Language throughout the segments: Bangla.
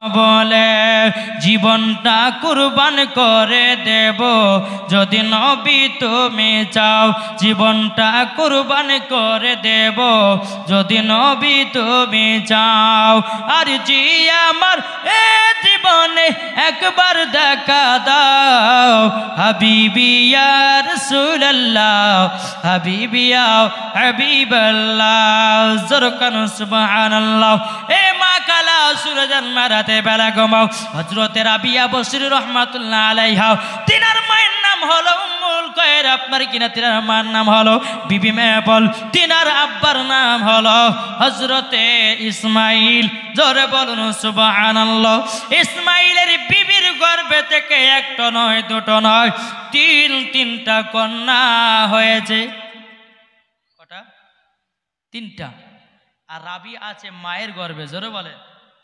বলে জীবনটা কুরবান করে দেব যদি নবী তুমি চাও, জীবনটা কুরবান করে দেব যদি নবী তুমি চাও। আর জি আমার এ জীবনে একবার দেখা দাও, হাবিবি ইয়া রাসূলুল্লাহ, হাবিবি ইয়া হাবিবাল্লাহ, জোরকান সুবহানাল্লাহ। এ মা কালা সুরজান মারাতে বেলা ঘুমাও। হযরতে রাবিয়া বসরি রহমাতুল্লাহ আলাইহা, তিনার মায়ের নাম হলো উম্মুল কয়র, আপনার কিনা তিনার মার নাম হলো বিবি মেহবল, তিনার আব্বার নাম হলো হযরতে ইসমাইল। জোরে বলুন সুবহানাল্লাহ। ইসমাইলের বিবির গর্ভে থেকে একটা নয় দুটো নয় তিনটা কন্যা হয়েছে। কটা? তিনটা। আর রাবি আছে মায়ের গর্ভে, জোরে বলে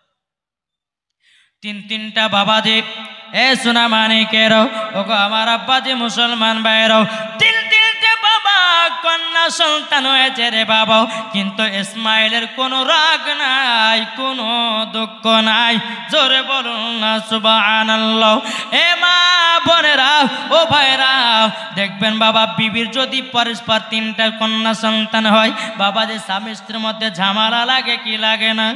তিনটা বাবাজি। এ সোনা মানিকেরাও, ওগো আমার আব্বাজি মুসলমান ভাইরাও, তিনটে বাবা কন্যা সন্তান হয়েছে রে বাবা। কিন্তু ইসমাইলের কোনো রাগ নাই, কোনো দুঃখ নাই, জোরে বলুন না সুবহানাল্লাহ। এ মা বোনেরা, ও ভাইরা, দেখবেন বাবা বিবির যদি পরস্পর তিনটা কন্যা সন্তান হয়, বাবা যে স্বামী স্ত্রীর মধ্যে ঝামেলা লাগে কি লাগে না?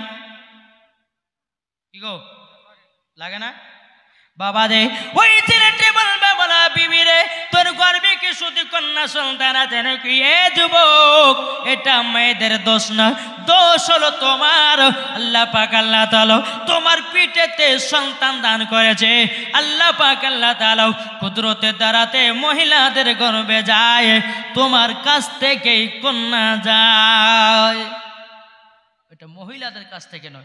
কি গো লাগে না? বাবা রে ওই ছেলেটি বলবে, বলা বিবি রে তোর গর্বে কি শুধু কন্যা সন্তান আছে নাকি? এ যুবক, এটা মেয়েদের দোষ না, দোষ হলো তোমার। আল্লাহ পাক আল্লাহ তাআলা তোমার পিঠেতে সন্তান দান করেছে। আল্লাহ পাক আল্লাহ তাআলা কুদরতের দ্বারাতে মহিলাদের গর্ভে যায়, তোমার কাছ থেকেই কন্যা যায়। এটা মহিলাদের কাছ থেকে নয়,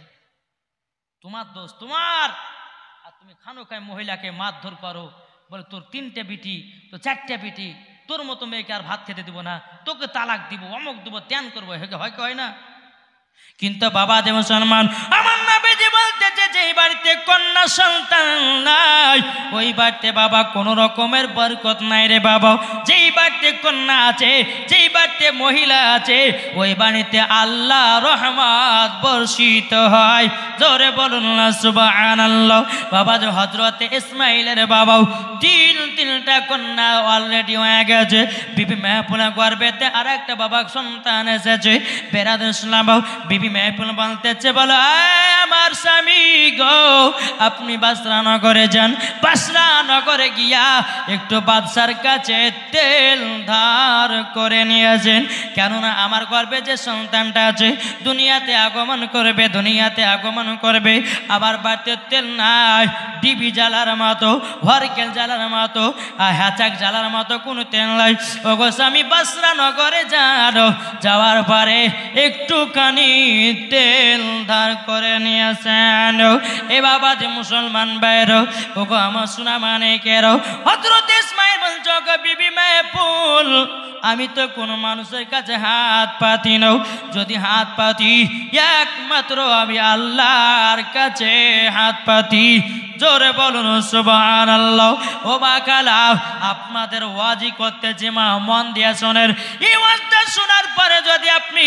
তোমার দোষ তোমার। আর তুমি খানো খায় মহিলাকে মারধর করো, বলে তোর তিনটে বিটি, তো চারটে বিটি, তোর মতো মেয়েকে আর ভাত খেতে দিব না, তোকে তালাক দিব, অমুক দিব, ত্যান করবো, হয় কি হয় না? কিন্তু বাবা যে মুসলমান, আমার নবীজি বলতেছে যেই বাড়িতে কন্যা সন্তান নাই ওই বাড়িতে বাবা কোনো রকমের বরকত নাই রে বাবা। যেই বাড়িতে কন্যা আছে, যেই বাড়িতে মহিলা আছে, ওই বাড়িতে আল্লাহ রহমত বর্ষিত হয়। জোরে বলুন না সুবহানাল্লাহ। বাবা যে হযরতে ইসমাইলের বাবাও তিনটা কন্যা অলরেডি হয়ে গেছে। বিবি মেহপুলা গর্ভেতে আর একটা বাবা সন্তান এসেছে। বেরাদুল ইসলাম বিবি মেহপুল বলতেছে, বলো আমার স্বামী গো, আপনি বাসরা নগরে যান, বাসরা নগরে গিয়া একটু বাদশার কাছে তেল ধার করে নিয়ে আসেন, কেননা আমার গর্ভে যে সন্তানটা আছে দুনিয়াতে আগমন করবে, দুনিয়াতে আগমন করবে, আবার বাড়িতে তেল নাই, ডিবি জ্বালার মতো, হরকেল জ্বালার মতো, হ্যাচাক জ্বালার মতো কোনো তেল নাই। ওগো স্বামী বাসরা নগরে যান, যাওয়ার পরে একটুখানি তেল ধার করে নিয়ে আসেন। এ বাবা যে মুসলমান ভাইর, ওগো আমার সোনা মানিকের, হযরত ইসমাইল বলছো গো বিবি মেহপুল, আমি তো কোনো মানুষের কাছে হাত পাতি নাও, যদি হাত পাতি একমাত্র আমি আল্লাহর কাছে হাত পাতি। জোরে বলুন সুবহানাল্লাহ। ও বাকালা, আপনাদের ওয়াজি করতেছে মা, মন দিয়ে শোনেন। এই ওয়াজটা শোনার পরে যদি আপনি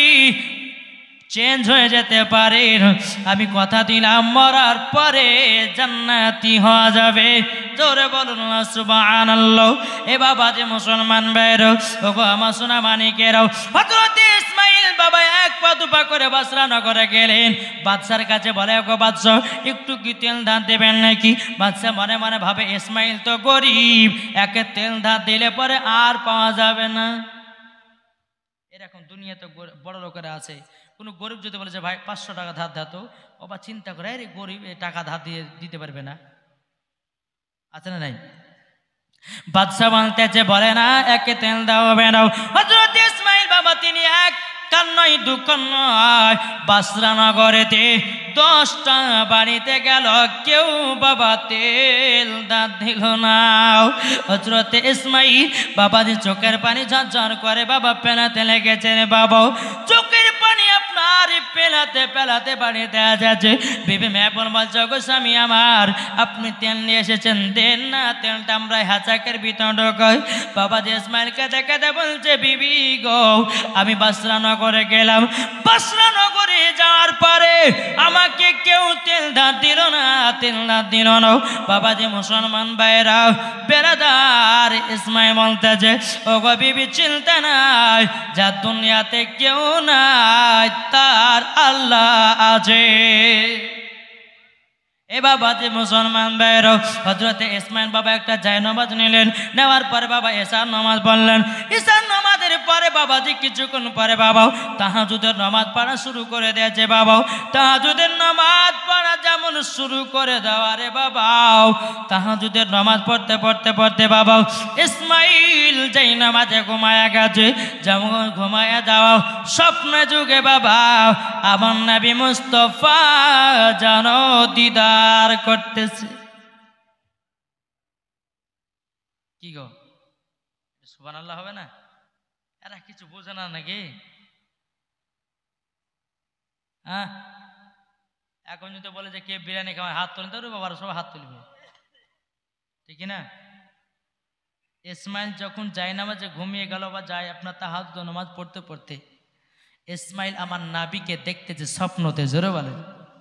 চেঞ্জ হয়ে যেতে পারেন, আমি কথা দিলাম মরার পরে জান্নাতি হওয়া যাবে। জোরে বলুন না সুবহানাল্লাহ। এ বাবা যে মুসলমান ভাইরা, ওগো আমার সোনা মানিকেরাও, হযরত ইসমাইল বাবা এক পা দুপা করে বাসরা নগরে গেলেন। বাদশার কাছে বলে, ওগো বাদশা একটু কি তেল ধার দেবেন নাকি? বাদশা মনে মনে ভাবে ইসমাইল তো গরিব, একে তেল ধার দিলে পরে আর পাওয়া যাবে না। এরকম দুনিয়াতে বড় লোকেরা আছে। কোনো গরিব যদি বলে যে ভাই 500 টাকা ধার দাও, তো ও বা চিন্তা করে আরে গরিব এই টাকা ধার দিয়ে দিতে পারবে না, আছে না নাই? বাদশা বলতেছে, বলে না একে তেল দাও হবে না। হযরত ইসমাইল বাবা তিনি এক কান্নই দুঃখনয় বাসরা নগরেতে 10টা বাড়িতে গেল, কেউ বাবা তেল দাঁত দিল না। হযরত ইসমাইল বাবাজি চোখের পানি ঝরঝর করে বাবা পেলাতে লেগেছে রে বাবা, চোখের পানি আপনার পেলাতে পেলাতে বাড়িতে যাচ্ছে। বিবি মেহপুল বলছে, গো স্বামী আমার, আপনি তেল নিয়ে এসেছেন, দেন না, তেলটা আমরা হ্যাচাকের ভিতর ঢোকাই। বাবাজি ইসমাইলকে দেখে বলছে, বিবি গো, আমি বাসরা নগরে গেলাম, বাসরা নগরে যাওয়ার পরে আমার তোমাকে কেউ তেল ধার দিল না, তেল ধার দিল না। বাবাজি মুসলমান ভাইরা বেরাদার ইসমাইল বলতেছে, ও গো বিবি চিন্তা নাই, যার দুনিয়াতে কেউ নাই তার আল্লাহ আছে। এ বাবাজি মুসলমান ভাইরা হযরতে ইসমাইল বাবা একটা জায়নামাজ নিলেন, নেওয়ার পরে বাবা এশার নামাজ পড়লেন। এশার নামাজের পরে বাবাজি কিছুক্ষণ পরে বাবা তাহাজ্জুদের নামাজ পড়া শুরু করে দিয়েছে। বাবা তাহাজ্জুদের নামাজ পড়া যেমন শুরু করে দেওয়া রে বাবা, তাহাজ্জুদের নামাজ পড়তে পড়তে পড়তে বাবা ইসমাইল যেই নামাজে ঘুমায়া গেছে, যেমন ঘুমায়া যাওয়া স্বপ্ন যুগে বাবা আমার নবী মুস্তাফা জানো দিদার করতেছে। কি গো সুবহানাল্লাহ হবে না? এরা কিছু বোঝে না নাকি? হ্যাঁ, এখন যদি বলে যে কে বিরিয়ানি খাওয়ায় হাত তুলতে পারবে, বাবার সব হাত তুলবে, ঠিক না? ইসমাইল যখন যায় নামাজে ঘুমিয়ে গেল বা যায় আপনার তাহাজ্জুদ নামাজ পড়তে পড়তে, ইসমাইল আমার নাবিকে দেখতেছে স্বপ্নতে। জোরে বলেন,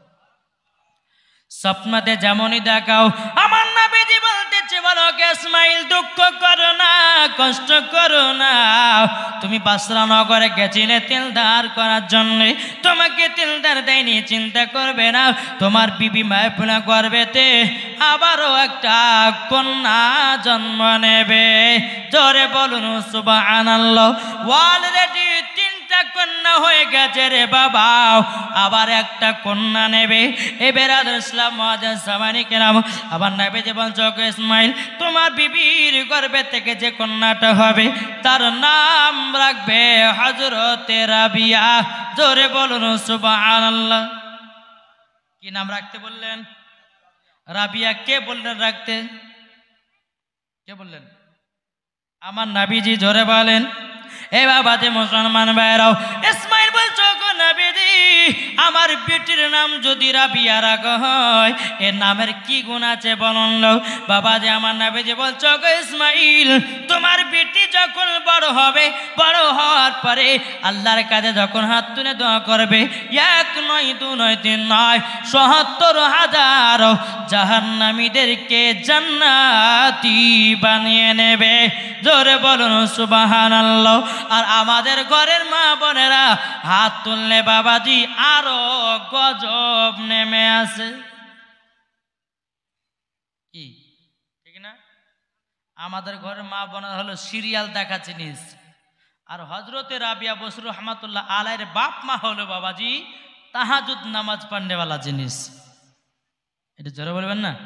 স্বপ্নতে যেমনই দেখাও আমার নবীজি বলতেছে, বলো কে ইসমাইল দুঃখ করো না, কষ্ট করো না, তুমি বাসরা নগরে গেছিলে তেলদার করার জন্য, তোমাকে তেলদার দেয়নি, চিন্তা করবে না, তোমার বিবি মায়পুনা গর্ভেতে আবারও একটা কন্যা জন্ম নেবে। জোরে বলুন সুবহানাল্লাহ। অলরেডি কন্যা হয়ে গেছে রে বাবা, আবার একটা কন্যা নেবে। এবার ইসলাম মুআজ্জিন সামানি কেরাম আবার নবী যে বলছো ইসমাইল তোমার বিবির গর্ভে থেকে যে কন্যাটা হবে তার নাম রাখবে হযরতে রাবিয়া। জোরে বলুন সুবহানাল্লাহ। কি নাম রাখতে বললেন? রাবিয়া। কে বললেন রাখতে? কে বললেন? আমার নবীজি। জোরে বলেন। এ বাবাতে মুসলমান ভাইরাও ইসমাইল বলছো গো নবীজি আমার বেটির নাম যদি রাবিয়া রাখা হয় এর নামের কি গুণ আছে বলুন। বাবাজি আমার নবীজি বলছো গো ইসমাইল তোমার বেটি যখন বড় হবে, বড় হওয়ার পরে আল্লাহর কাছে যখন হাত তুলে দোয়া করবে, এক নয় দু নয় তিন নয় ৭৭,০০০ জাহান্নামীদেরকে জান্নাতি বানিয়ে নেবে। জোরে বলুন সুবহানাল্লাহ। আর আমাদের ঘরের মা বোনেরা হাত তুললে বাবাজি আরো গজব নেমে আসে। কি ঠিক না? আমাদের ঘরের মা বোনেরা হলো সিরিয়াল দেখা জিনিস, আর হযরতে রাবিয়া বসরু রহমাতুল্লাহ আলাইহির বাপ মা হলো বাবাজি তাহাজ্জুদ নামাজ পড়নেওয়ালা জিনিস। এটা জোরে বলবেন না?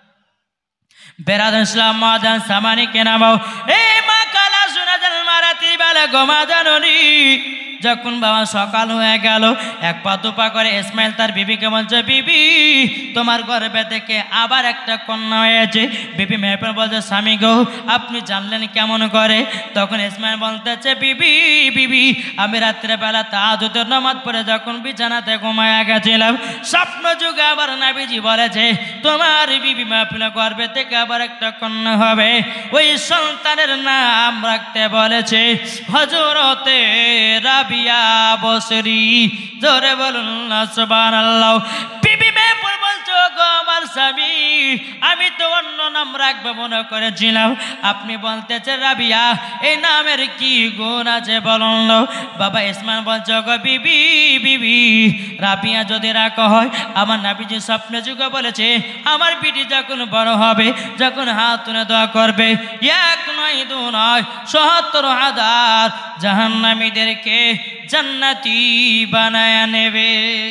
বেরাদার ইসলাম মুআজ্জিন সামানি কেনামাও এ মা কালা সুনাজাল মারাতি বালা গোমা জাননি। যখন বাবা সকাল হয়ে গেল এক পা দুপা করে ইসমাইল তার বিবিকে বলছে, বিবি তোমার গর্ভে থেকে আবার একটা কন্যা হয়েছে। বিবি মেহপুর বলছে, স্বামী গো আপনি জানলেন কেমন করে? তখন ইসমাইল বলতেছে, বিবি বিবি আমি রাত্রেবেলা তাহাজ্জুদের নামাজ পড়ে যখন বিছানাতে ঘুমায়া গেছিলাম স্বপ্ন যুগে আবার নবীজি বলেছে তোমার বিবি মেহপুরের গর্ভে থেকে আবার একটা কন্যা হবে, ওই সন্তানের নাম রাখতে বলেছে হযরতে রাবিয়া বসরি। জোরে বলুন না সুবহানাল্লাহ। বিবি মেহপুর বলছো গো আমার স্বামী আমি তো অন্য নাম রাখবো মনে করেছিলাম, আপনি বলতেছেন রাবিয়া, এই নামের কি গুণ আছে বলুন। বাবা ইসমাইল বলছো গো বিবি বিবি রাবিয়া যদি রাখা হয় আমার নবীজি স্বপ্নে যুগে বলেছে আমার বিটি যখন বড় হবে, যখন হাত তুলে দোয়া করবে, এক নয় দু নয় ৭৭,০০০ জাহান্নামীদেরকে জান্নাতি বানায়া নেবে।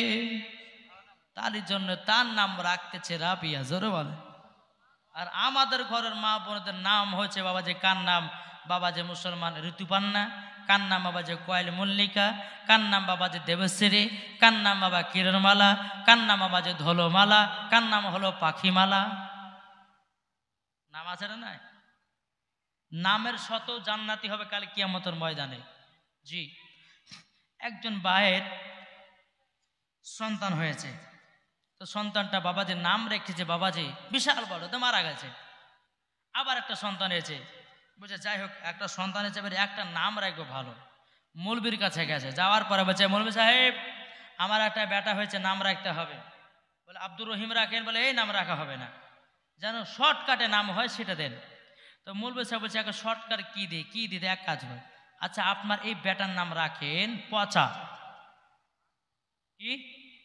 তার জন্য তার নাম রাখতেছে রাবিয়া। জোরে বলে। আর আমাদের ঘরের মা বোনদের নাম হয়েছে বাবাজি কার নাম? বাবাজি মুসলমান ঋতুপান্না, কার নাম বাবাজি কোয়েল মল্লিকা, কার নাম বাবাজি দেবশ্রী, কার নাম বাবা কিরণমালা, কার নাম বাবাজি ধলোমালা, কার নাম হলো পাখিমালা। নাম আছে না? নাই নামের শত জান্নাতি হবে কাল কিয়ামতের ময়দানে। জি, একজন ভাইয়ের সন্তান হয়েছে, তো সন্তানটা বাবাজির নাম রেখেছে বাবাজি বিশাল বড়, তো মারা গেছে। আবার একটা সন্তান হয়েছে, বুঝে যাই হোক একটা সন্তান হয়েছে, এবার একটা নাম রাখবো ভালো। মৌলবীর কাছে গেছে, যাওয়ার পরে বলছে মৌলবী সাহেব আমার একটা বেটা হয়েছে নাম রাখতে হবে। বলে আব্দুর রহিম রাখেন, বলে এই নাম রাখা হবে না, যেন শর্টকাটে নাম হয় সেটা দেন। তো মৌলভী সাহেব বলছে একটা শর্টকাট কি দিতে এক কাজ হয়, আচ্ছা আপনার এই বেটার নাম রাখেন পচা। কি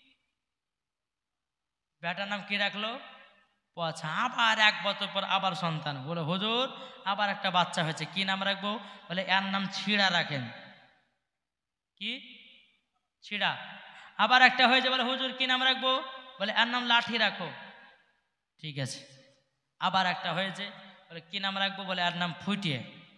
বেটার নাম কি রাখলো? পচা। আবার 1 বছর পর আবার সন্তান, বলে হুজুর আবার একটা বাচ্চা হয়েছে, কি নাম রাখবো? বলে এর নাম ছিড়া রাখেন। কি ছিড়া। আবার একটা হয়েছে, বলে হুজুর কি নাম রাখবো? বলে এর নাম লাঠি রাখো। ঠিক আছে। আবার একটা হয়েছে, বলে কি নাম রাখবো? বলে এর নাম ফুটিয়ে।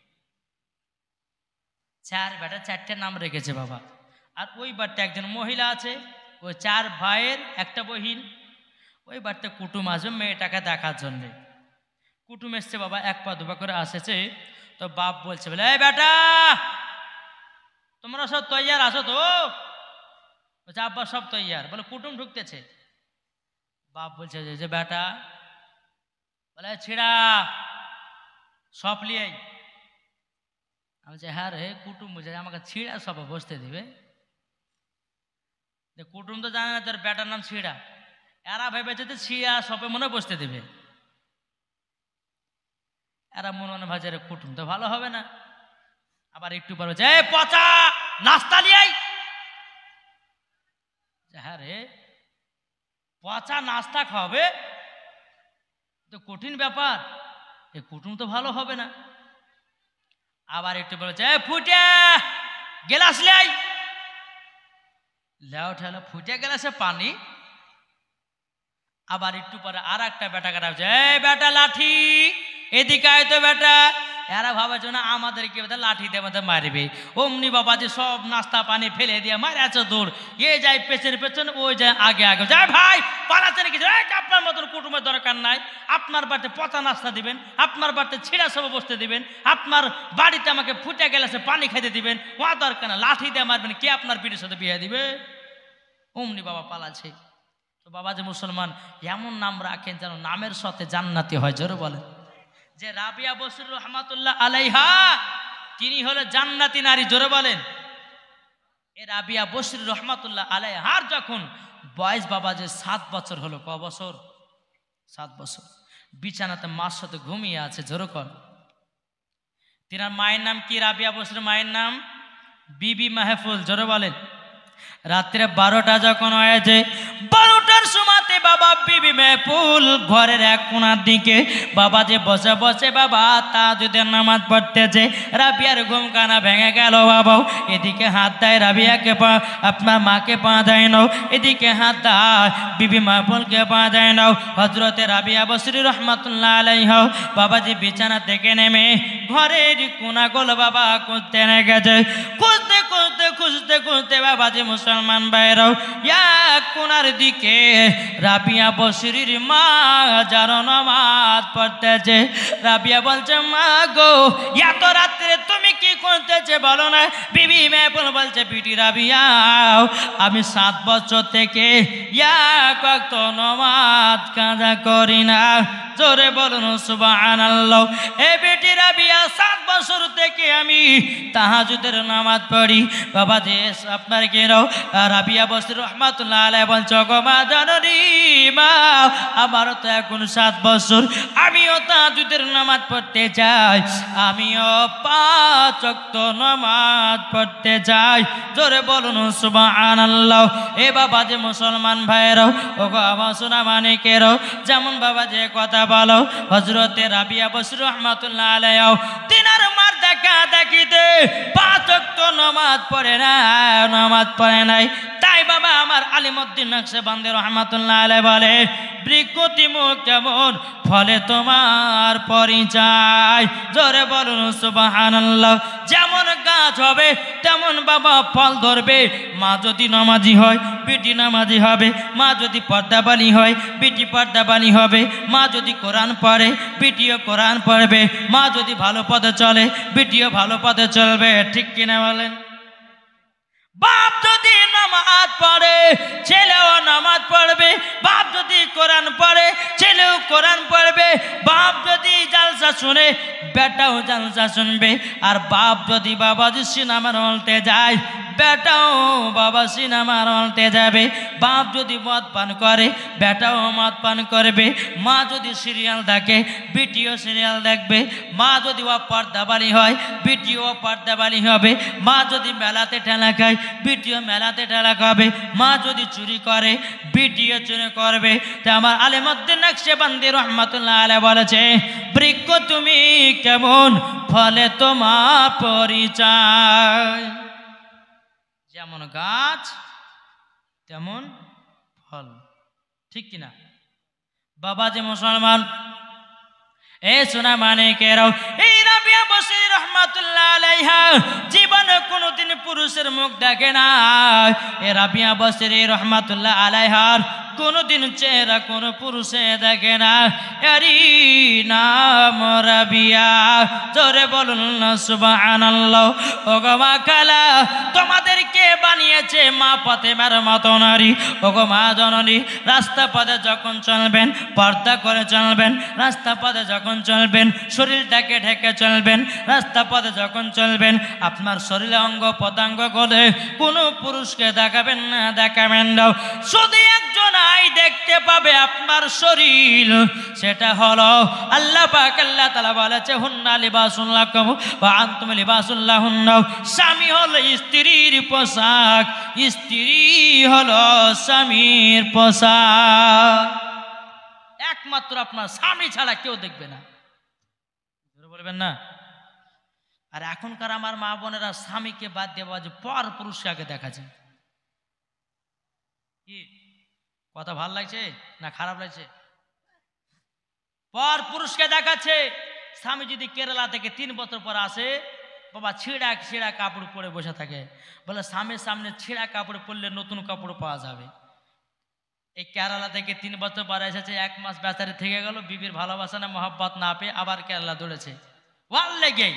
4 বেটা 4টে নাম রেখেছে বাবা। আর ওই বাড়িতে একজন মহিলা আছে, ওই 4 ভাইয়ের একটা বহিন। ওই বাড়িতে কুটুম আসবে মেয়েটাকে দেখার জন্যে। কুটুম এসছে বাবা, 1 পা 2 পা করে আসেছে। তো বাপ বলছে, বলে এই বেটা তোমরা সব তৈয়ার আসো তো? বলছে আব্বা সব তৈয়ার। বলে কুটুম ঢুকতেছে। বাপ বলছে যে বেটা, বলে ছিড়া সব লিয়ে। আমি বলছি হ্যাঁ রে, কুটুম বুঝে আমাকে ছিড়া সব বসতে দিবে? কুটুম তো জানে না তোর বেটার নাম ছিড়া। এরা ভেবেছে যে ছিড়া সবে মনে বসতে দেবে। এরা মনে মনে ভাবছে কুটুম তো ভালো হবে না। আবার একটু পর বলছে এই পচা নাস্তা লিয়াই। হ্যাঁ রে, পচা নাস্তা খাওয়াবে তো কঠিন ব্যাপার, এ কুটুম তো ভালো হবে না। আবার একটু বলেছে ফুটে গেলাস লাই। লেও ঠেলো ফুটে গেলাসে পানি। আবার একটু পরে আর একটা বেটা কাটা হচ্ছে, এই বেটা লাঠি এদিকে আয় তো বেটা। এরা ভাবে না আমাদেরকে লাঠি দিয়ে আমাদের মারবে। অমনি বাবা যে সব নাস্তা পানি ফেলে দিয়ে মারে আছে দূর। এ যায় পেছনে পেছনে, ওই যায় আগে আগে। যায় ভাই পালাচ্ছে নাকি? আপনার মতন কুটুমের দরকার নাই। আপনার বাড়িতে পচা নাস্তা দিবেন, আপনার বাড়িতে ছিঁড়া সব বসতে দিবেন, আপনার বাড়িতে আমাকে ফুটে গেলাসে পানি খাইতে দিবেন, ও দরকার না। লাঠি দিয়ে মারবেন, কে আপনার পিঠের সাথে বিয়ে দিবে? অমনি বাবা পালাচ্ছে। তো বাবা যে মুসলমান এমন নাম রাখেন যেন নামের সাথে জান্নাতি হয়। জোরে বলেন। যে রাবিয়া বসরি রহমাতুল্লাহ আলাইহা, তিনি হলো জান্নাতি নারী। জোরে বলেন। এ রাবিয়া বসরি রহমাতুল্লাহ আলাইহার যখন বয়স বাবা যে 7 বছর হলো। ক বছর? 7 বছর। বিছানাতে মার সাথে ঘুমিয়ে আছে। জোরে কর। তিনার মায়ের নাম কি? রাবিয়া বসরি মায়ের নাম বিবি মাহফুল। জোরে বলেন। রাত্রে 12টা যখন হয়েছে, 12টার সময়তে বাবা বিবি মেহফুল ঘরের এক কোণার দিকে বাবা যে বসে বসে বাবা তাহাজ্জুদের নামাজ পড়তেছে। রাবিয়ার ঘুম কানা ভেঙে গেল বাবাও। এদিকে হাত দেয় রাবিয়াকে, আপনার মাকে পা দেয় নাও। এদিকে হাত দেয় বিবি মেহফুলকে পা দেয় নাও। হজরতে রাবিয়া বসরি রহমাতুল্লাহ আলাইহা বাবা যে বিছানা থেকে নেমে ঘরের কোনাগুলো বাবা খুঁজতে লেগেছে। খুঁজতে খুঁজতে খুঁজতে খুঁজতে বাবা যে মুসলমান ভাইরাও এক কোনার দিকে রাবিয়া বসরির মা যারা নামাজ পড়তেছে। রাবিয়া বলছে মা গো এত রাত্রে তুমি কি করতেছে বলো না? বিবি মেহফুল বলছে বিটি রাবিয়া আমি 7 বছর থেকে এক ওয়াক্ত নামাজ কাজা করি না। জোরে বলুন সুবহানাল্লাহ। এ বেটি রাবিয়া 7 বছর থেকে আমি তাহাজ্জুদের নামাজ পড়ি। বাবা যে আপনার কেন রাবিয়া বসরি রহমাতুল্লাহ আলাইহা বলছে গো মা জাননি মা আমার তো এখন 7 বছর, আমিও তাহাজ্জুদের নামাজ পড়তে চাই, আমিও 5 ওয়াক্ত নামাজ পড়তে চাই। জোরে বলুন সুবহানাল্লাহ। এ বাবা যে মুসলমান ভাইরাও ও গো আমার সোনা মানিকেরাও, যেমন বাবা যে কথা বলো হযরতে রাবিয়া বসরি রহমাতুল্লাহ আলাইহা তিনার মার দেখা দেখিতে 5 ওয়াক্ত নামাজ পড়ে না, নামাজ পড়ে নাই। তাই বাবা আমার আলিমউদ্দিন নকশবন্দি রহমাতুল্লাহ আলাইহি বলে বৃক্ষতি মুখ কেমন ফলে তোমার পরিচয়। জোরে বলুন সুবহানাল্লাহ। যেমন গাছ হবে তেমন বাবা ফল ধরবে। মা যদি নামাজি হয় বেটি নামাজি হবে, মা যদি পর্দাবানী হয় বেটি পর্দাবানী হবে, মা যদি কোরআন পড়ে বেটিও কোরআন পড়বে, মা যদি ভালো পথে চলে বেটিও ভালো পথে চলবে। ঠিক কিনা বলেন? বাপ যদি নামাজ পড়ে ছেলেও নামাজ পড়বে, বাপ যদি কোরআন পড়ে ছেলেও কোরআন পড়বে, বাপ যদি জালসা শুনে বেটাও জালসা শুনবে। আর বাপ যদি বাবা সিনেমার হলতে যায় বেটাও বাবা সিনেমার হলতে যাবে, বাপ যদি মদ পান করে বেটাও মদ পান করবে, মা যদি সিরিয়াল দেখে বিটিও সিরিয়াল দেখবে, মা যদি পর্দাবালি হয় বিটিও পর্দাবালি হবে, মা যদি মেলাতে ঠেলা খায় বিটিও মেলাতে ঠেলা খাবে, মা যদি চুরি করে বিটিও চুরি করবে। তা আমার আলেমউদ্দিন নকশবন্দি রহমাতুল্লাহ আলাইহি বলেছে, বৃক্ষ তুমি কেমন ফলে তোমার পরিচয়, যেমন গাছ তেমন ফল, ঠিক কিনা? বাবা যে মুসলমান, এ সোনা মানিকেরাও, এই রাবিয়া বসরি রহমাতুল্লাহ আলাইহা জীবনে কোনোদিন পুরুষের মুখ দেখে না। এ রাবিয়া বসরি রহমাতুল্লাহ আলাইহার কোনোদিন চেহারা কোনো পুরুষে দেখে না। এরি নাম রাবিয়া, জোরে বলুন না সুবহানাল্লাহ। ও গো মা খালা, তোমাদেরকে বানিয়েছে মা ফাতেমার মতো নারী। ও গো মা জননী, রাস্তা পথে যখন চলবেন পর্দা করে চলবেন, রাস্তা পথে যখন চলবেন শরীরটাকে ঢেকে চলবেন, রাস্তা পথে যখন চলবেন আপনার শরীরে অঙ্গ পদাঙ্গ করে কোনো পুরুষকে দেখাবেন না, দেখাবেন না। শুধু একজন আই দেখতে পাবে আপনার শরীর, সেটা হলো আল্লাহ পাক। আল্লাহ তাআলা বলেছে, হুন্না লিবাসুল লাকুম ওয়া আনতুম লিবাসুল লাহুন্না। স্বামী হলো স্ত্রীর পোশাক, স্ত্রী হলো স্বামীর পোশাক। একমাত্র আপনার স্বামী ছাড়া কেউ দেখবে না, বলবেন না? আর এখনকার আমার মা বোনেরা স্বামীকে বাদ দিয়ে বাজে পর পুরুষকে আগে দেখাচ্ছে। কি কথা ভাল লাগছে না খারাপ লাগছে? পর পুরুষকে দেখাচ্ছে। স্বামী যদি কেরালা থেকে 3 বছর পর আসে, বাবা ছিঁড়া ছিঁড়া কাপড় পরে বসে থাকে, বলে স্বামীর সামনে ছিঁড়া কাপড় পরলে নতুন কাপড় পাওয়া যাবে। এই কেরালা থেকে 3 বছর পর এসেছে, 1 মাস বেচারে থেকে গেল, বিবির ভালোবাসা না মহব্বত না পেয়ে আবার কেরালা দৌড়েছে ওয়াল লেগেই।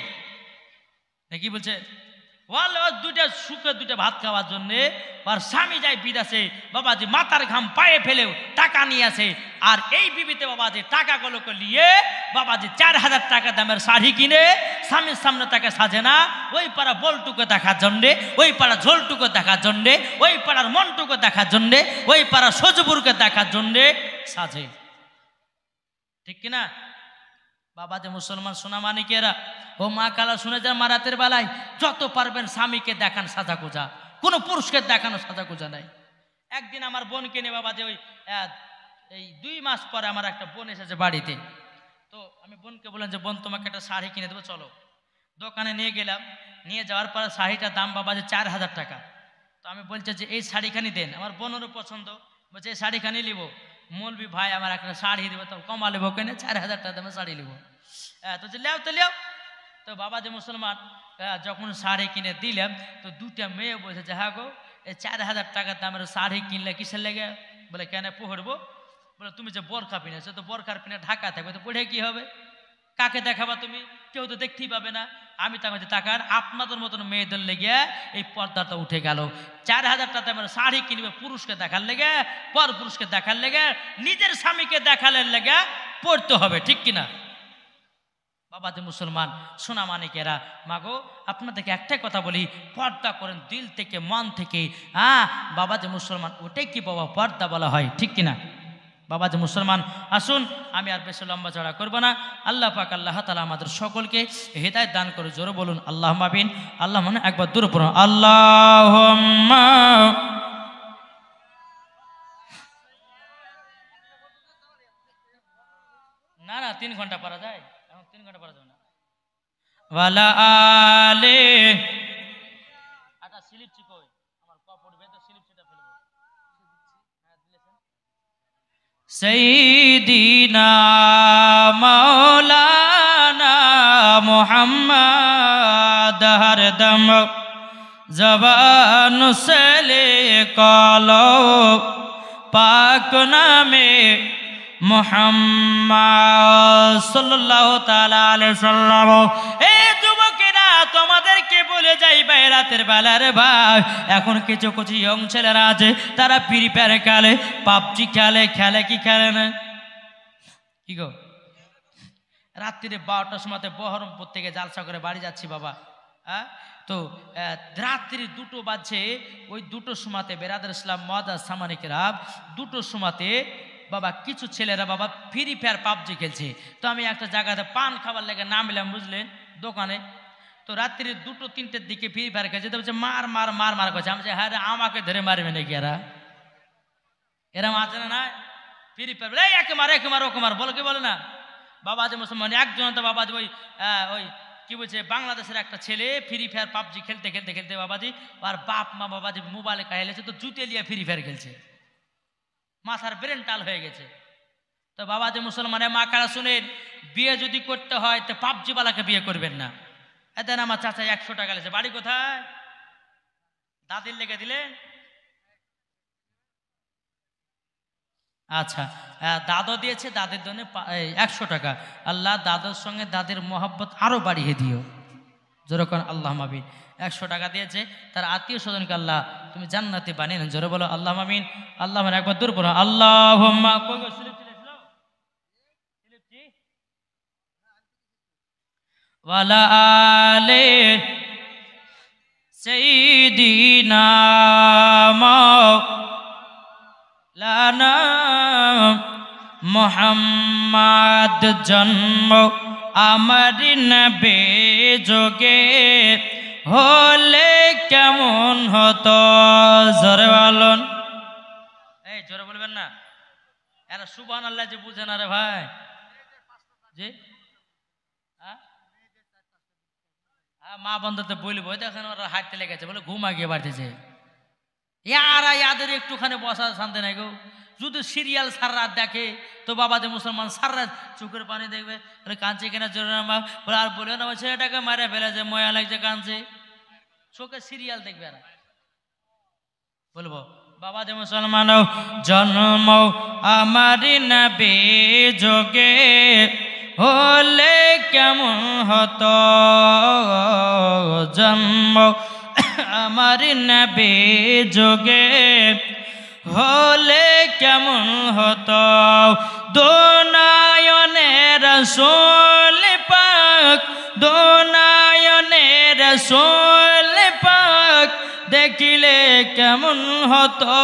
কি বলছে? ওয়াল দুইটা সুখে দুইটা ভাত খাওয়ার জন্যে আর স্বামী যায় বিদেশে, বাবাজি মাথার ঘাম পায়ে ফেলেও টাকা নিয়ে আসে। আর এই বিবিতে বাবাজি টাকাগুলোকে নিয়ে বাবাজি 4000 টাকা দামের শাড়ি কিনে স্বামীর সামনে তাকে সাজে না, ওই পাড়া বলটুকে দেখার জন্যে, ওই পাড়া ঝোলটুকে দেখার জন্যে, ওই পাড়ার মনটুকে দেখার জন্যে, ওই পাড়া সজপুরকে দেখার জন্যে সাজে, ঠিক কিনা? বাবা যে মুসলমান সোনা মানিকেরা, ও মা কালা শুনে যান, মারাতের বেলায় যত পারবেন স্বামীকে দেখান সাজা গোজা, কোনো পুরুষকে দেখানো সাজা গোজা নাই। একদিন আমার বোনকে নিয়ে বাবা যে ওই 2 মাস পরে আমার একটা বোন এসেছে বাড়িতে, তো আমি বোনকে বললাম যে বোন তোমাকে একটা শাড়ি কিনে দেবো, চলো। দোকানে নিয়ে গেলাম, নিয়ে যাওয়ার পরে শাড়িটার দাম বাবা যে 4000 টাকা। তো আমি বলছি যে এই শাড়িখানি দেন, আমার বোনেরও পছন্দ, বলছে এই শাড়িখানি নিব। মৌলবি ভাই আমার একটা শাড়ি দেবো, তো কমা নেবো কেন, 4000 টাকা দামে শাড়ি নেবো। তো যে লেও তো লেও। তো বাবা যে মুসলমান, যখন শাড়ি কিনে দিলাম, তো 2টা মেয়ে বলছে যে হ্যাঁ গো, এই 4000 টাকার দামের শাড়ি কিনলে কিসের লেগে? বলে কেন পড়বো? বলে তুমি যে বোরখা পিনেছো, তো বোরখার পিনে ঢাকা থাকবে, তো পড়ে কি হবে? কাকে দেখাবা তুমি? কেউ তো দেখতেই পাবে না। আমি তাকে তাকার আপনাদের মতন মেয়েদের লেগে এই পর্দাটা উঠে গেল। 4000 টাকা দামের শাড়ি কিনবে পুরুষকে দেখার লেগে, পর পুরুষকে দেখার লেগে, নিজের স্বামীকে দেখালের লেগে পড়তে হবে, ঠিক কিনা? বাবা যে মুসলমান সোনা মানিকেরা, মাগো আপনাদেরকে একটাই কথা বলি, পর্দা করেন দিল থেকে, মন থেকে। বাবা যে মুসলমান, ওটাই কি বাবা পর্দা বলা হয়, ঠিক কিনা? বাবা যে মুসলমান, আসুন আমি আর বেশি লম্বা চড়া করবো না। আল্লাহ পাক আল্লাহ তাআলা আমাদের সকলকে হিদায়াত দান করে, জোরে বলুন আল্লাহুম্মা আমিন। আল্লাহ মানে একবার দূরে পড়ুন, আল্লাহুম্মা। না না 3 ঘন্টা পড়া যায়, এখন 3 ঘন্টা পড়া যাবে না। ওয়ালা আলে, আটা স্লিপ চিকই আমার কপ পড়বে, তো স্লিপ চিটা ফেলবো। সাইয়্যিদিনা মাওলানা মুহাম্মদ হরদম জবান সে লিখলো পাক নামে মুহাম্মদ সাল্লাল্লাহু তাআলা আলাইহি সাল্লাম। এই যুবকেরা তোমাদেরকে বলে যাই ভাই, রাতের বেলার ভাই, এখন কিছু কিছু ইয়ং ছেলেরা আছে, তারা ফ্রি ফায়ার খেলে, পাবজি খেলে, খেলে কি খেলে না? কি গো, রাত্রিরে 12টার সময় বহরমপুর থেকে জালসা করে বাড়ি যাচ্ছি বাবা, তো রাত্রি 2টো বাজছে, ওই 2টোর সময়তে বেরাদার ইসলাম মদ আর সামানিকেরাব 2টোর সময়তে বাবা কিছু ছেলেরা বাবা ফ্রি ফায়ার পাবজি খেলছে। তো আমি একটা জায়গাতে পান খাবার লেগে নামলাম, বুঝলেন, দোকানে। তো রাত্রি 2টো-3টের দিকে ফ্রি ফায়ার খেলছে। তো বলছে মার মার মার মার করছে। আমি বলছি হ্যাঁ রে, আমাকে ধরে মারবে নাকি এরা আছে না? ফ্রি ফায়ার একে মার একে মার ওকে মার বলে, কি বলে না বাবাজি মুসলমান। একজন তো বাবাজি ওই কি বলছে, বাংলাদেশের একটা ছেলে ফ্রি ফায়ার পাবজি খেলতে খেলতে খেলতে বাবাজি আর বাপ মা বাবাজি মোবাইলে কাহিলেছে, তো জুতে লিয়ে ফ্রি ফায়ার খেলছে, মাথার ব্রেন টাল হয়ে গেছে। তো বাবাজি মুসলমানের মা কারা শুনেন, বিয়ে যদি করতে হয় তো পাবজিওয়ালাকে বিয়ে করবেন না। এতেন আমার চাচা 100 টাকা লেছে। বাড়ি কোথায়? দাদির লেগে দিলেন? আচ্ছা, দাদু দিয়েছে, দাদির জন্য 100 টাকা। আল্লাহ দাদুর সঙ্গে দাদির মোহাব্বত আরো বাড়িয়ে দিও, যেরকম আল্লাহ মাবিন। 100 টাকা দিয়েছে, তার আত্মীয় স্বজনকে আল্লাহ তুমি জান্নাতে বানিয়ে নেন, জোরে বলো আল্লাহ মামিন। আল্লাহ মানে একবার দূর পড়ো আল্লাহ। ওয়ালা আলে সাইয়্যিদিনা মাওলানা মুহাম্মদ জন্ম আমার নবে যোগে হলে কেমন হতো, জোরে বলুন। এই জোরে বলবেন না, এরা সুবহানাল্লাহ যে বুঝে না রে ভাই। জি মা বন্ধুতে বলবো, দেখেন ওরা হাঁটতে লেগেছে, বলে ঘুমা গিয়ে বাড়তেছে। ইয়াদের একটুখানি বসা শান্তি নাই গো। যদি সিরিয়াল সারা রাত দেখে তো বাবাদের মুসলমান সারা রাত চোখের পানি দেখবে, কাঁদছে কিনা জোরে না বলে, আর বলে না ছেলেটাকে মারে ফেলেছে, ময়া লাগছে, কাঁদছে, চোখে সিরিয়াল দেখবে। আর বলবো বাবাদের মুসলমান জন্ম আমারি নবী যোগে হলে কেমন হতো, জন্ম আমার নবী যোগে হলে কেমন হতো, দোনায়নের রাসূল পাক, দোনায়নের রাসূল পাক দেখিলে কেমন হতো,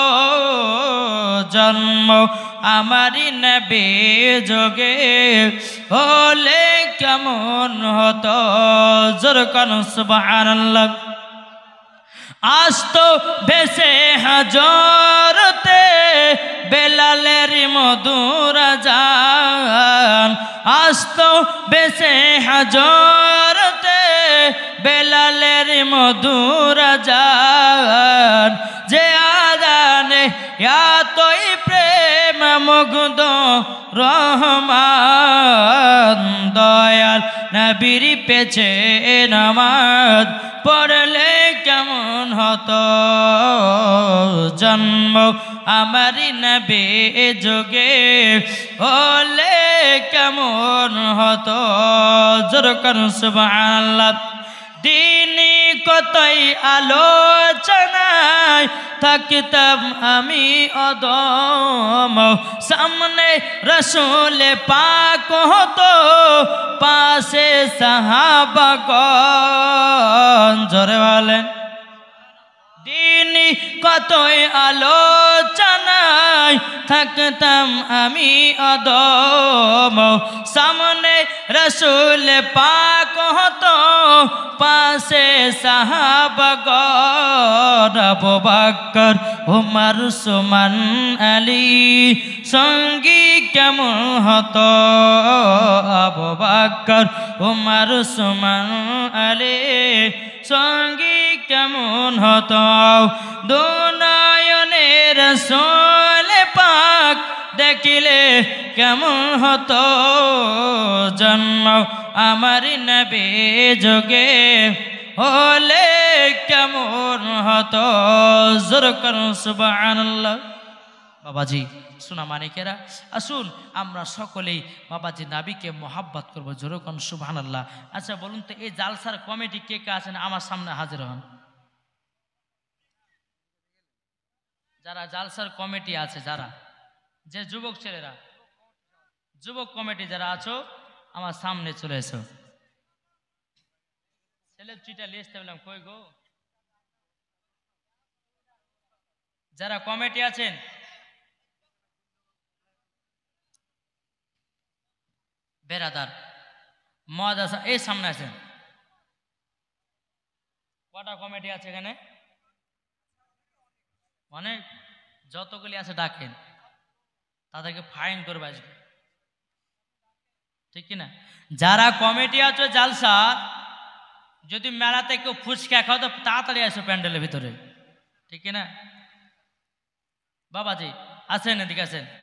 জন্ম আমারি নবী যোগে হলে কেমন হতো, জোরে কান সুবহানাল্লাহ। আসতো ভেসে হাজরতে বেলালের মধুর আযান, আসতো ভেসে হাজরতে বেলালের মধুর আযান, যে আযানে এতই প্রেম মুগ্ধ রহমান, দয়াল নবীর পেছে নামাজ পড়লে কেমন হতো, জন্ম আমারি নবী যোগে হলে কেমন হতো, জোরে কান সুবহানাল্লাহ। দিনই কতই আলোচনায় থাকতাম আমি অদম, সামনে রাসূল পাক হতো, পাশে সাহাবাগণ, জোরে বলেন। দিনই কতই আলোচনায় থাকতাম আমি অদম, সামনে রাসূল পাক হতো, পাশে সাহাবাগণ, আবু বকর উমর উসমান আলী সঙ্গী কেমন হতো, আবু বকর উমর উসমান আলী সঙ্গী কেমন হতো, দুনয়নের রাসূল পাক দেখিলে কেমন হতো, জন্ম আমার নবী যোগে হলে কেমন হতো, জোরে করুন সুবহানাল্লাহ। বাবাজি সোনা মানিকেরা, আসুন আমরা সকলেই বাবাজি নাবিকে মোহাব্বত করবো, জোরে করুন সুবহানাল্লাহ। আচ্ছা বলুন তো, এই জালসার কমিটি কে কে আছেন আমার সামনে হাজির হন। যারা জালসার কমিটি আছে, যারা যে যুবক ছেলেরা, যুবক কমিটি যারা আছো আমার সামনে চলে এসো। তাহলে চিটা লিস্ট বললাম কই গো যারা কমিটি আছেন বেরাদার মাদ্রাসা এই সামনে আছেন কটা কমিটি আছে এখানে অনেক যতগুলি আছে ডাকেন তাদেরকে ফাইন করবে আজকে ঠিক কিনা যারা কমিটি আছে জালসা যদি মেলাতে কেউ ফুচকা খাও তো তাড়াতাড়ি আসো প্যান্ডেলের ভিতরে ঠিক কিনা বাবাজি আছেন এদিকে আছেন